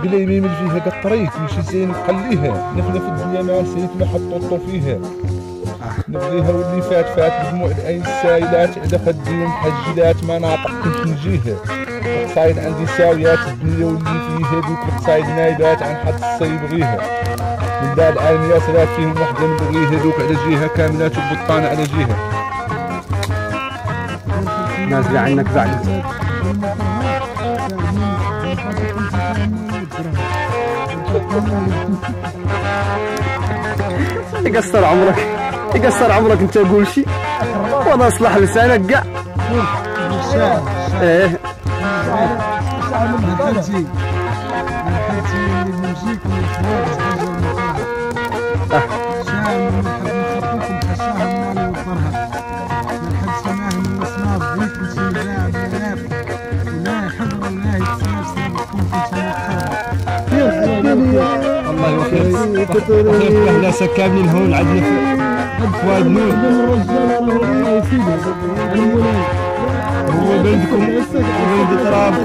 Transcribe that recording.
بلا يميل فيها كالطريق ماشي زين وخليها نحنا في الدنيا مع سيت ما حطوطو فيها نبغيها واللي فات فات بدموع العين السايلات على خدي محجلات ما ناطق كنت نجيها القصايد عندي ساويات الدنيا واللي فيها دوك القصايد نايبات عن حد الصي يبغيها من بعد عين ياسرات فيهم وحده نبغيها دوك على جهه كاملات وبطانه على جهه نازله عنك بعد يقصر عمرك يقصر عمرك انت قول شي وانا اصلح لسانك كاع ايه الله يوفقك احنا سكابين هون عندنا في واد نور هو بلدكم بلد تراب